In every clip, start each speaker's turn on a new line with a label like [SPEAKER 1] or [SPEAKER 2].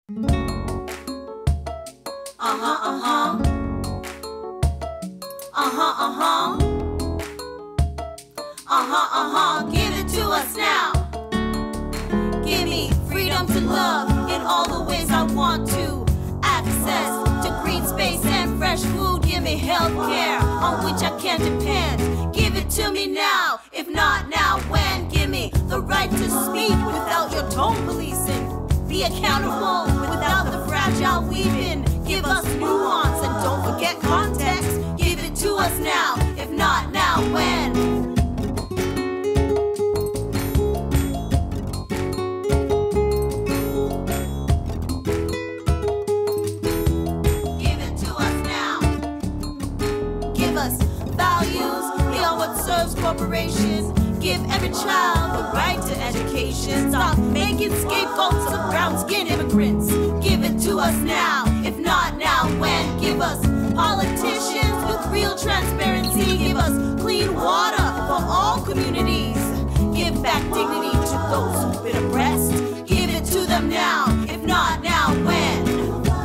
[SPEAKER 1] Give it to us now. Give me freedom to love in all the ways I want to. Access to green space and fresh food. Give me health care on which I can depend. Give it to me now, if not now, when? Give me the right to speak without your tone policing. Be accountable without the fragile weaving. Give us nuance and don't forget context. Give it to us now, if not now, when? Give it to us now. Give us values beyond what serves corporations. Give every child the right to education. Stop making scapegoats of brown-skinned immigrants. Give it to us now, if not now, when? Give us politicians with real transparency. Give us clean water for all communities. Give back dignity to those who've been oppressed. Give it to them now, if not now, when?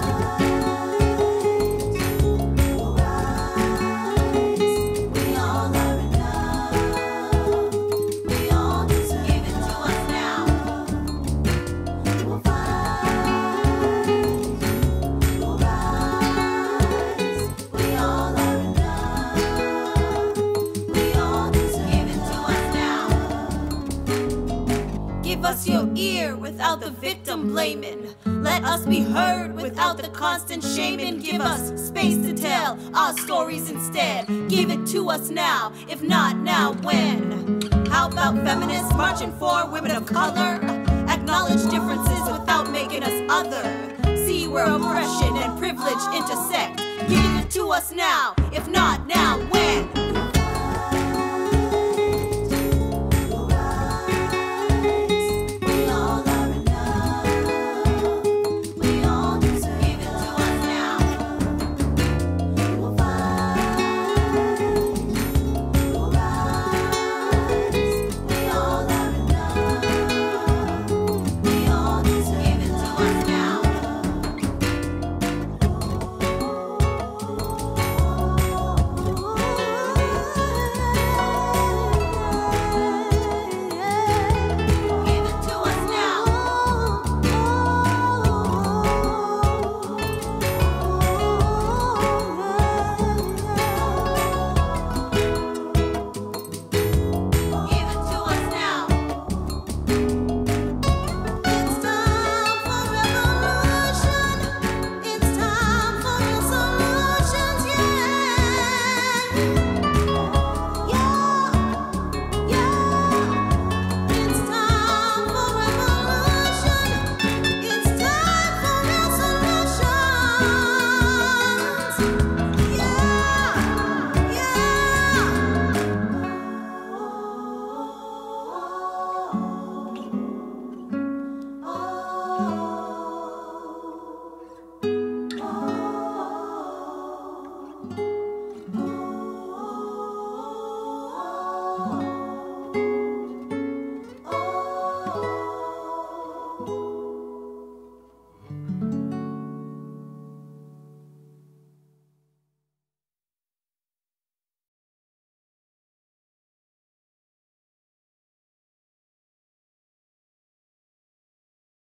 [SPEAKER 1] Give us your ear without the victim blaming. Let us be heard without the constant shaming. Give us space to tell our stories instead. Give it to us now, if not now, when? How about feminists marching for women of color? Acknowledge differences without making us other. See where oppression and privilege intersect. Give it to us now, if not now, when?